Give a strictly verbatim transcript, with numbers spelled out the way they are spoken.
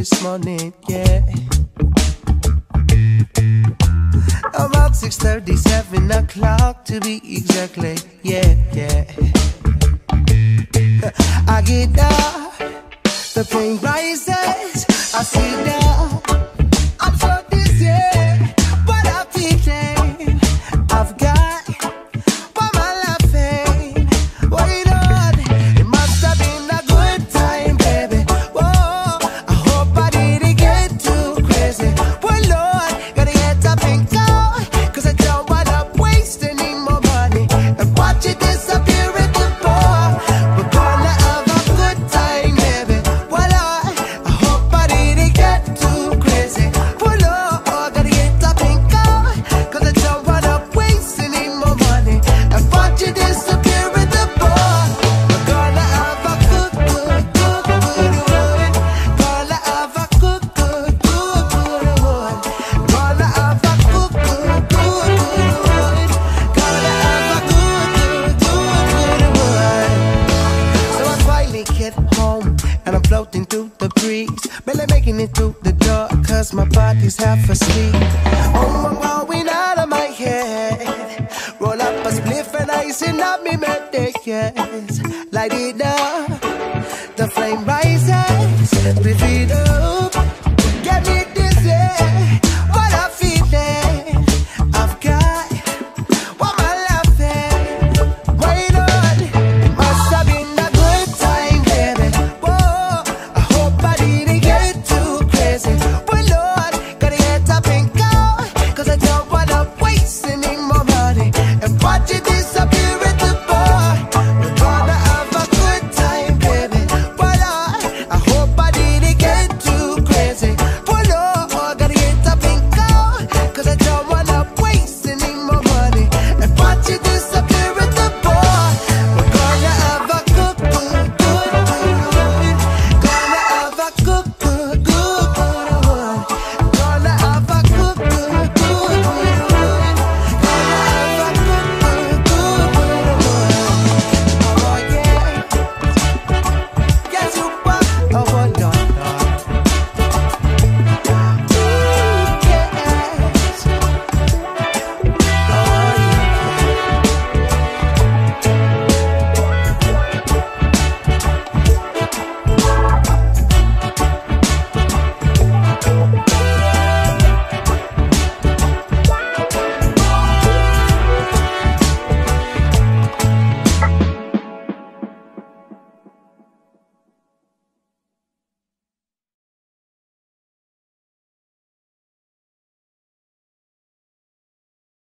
this morning, yeah. About six thirty, seven o'clock to be exactly, yeah, yeah. I get up, the pain rises, I sit down. I'm so dizzy, but I'm feeling I've got what my laughing. Wait on, it must have been a good time, baby. Whoa, I hope I didn't get too crazy. Well, Lord, gotta get up and go, cause I don't wanna waste any more money and watch it disappear at the bar. We're gonna have a good time, baby. Well, Lord, I hope I didn't get too crazy. Well, Lord, gotta get up and go, cause I don't wanna waste any more money and watch it disappear at the bar. We're gonna have a good, good, good, good one. Gonna have a good, good, good, good one. Gonna have a good, good, good, good one. Gonna have a good, good, good, good one. So I finally get home and I'm floating through the breeze, barely making it through the door, cause my body's half asleep. Oh, I'm going out of my head. Roll up a spliff and icing up me medicines. Light it up, the flame rises, breathe it up.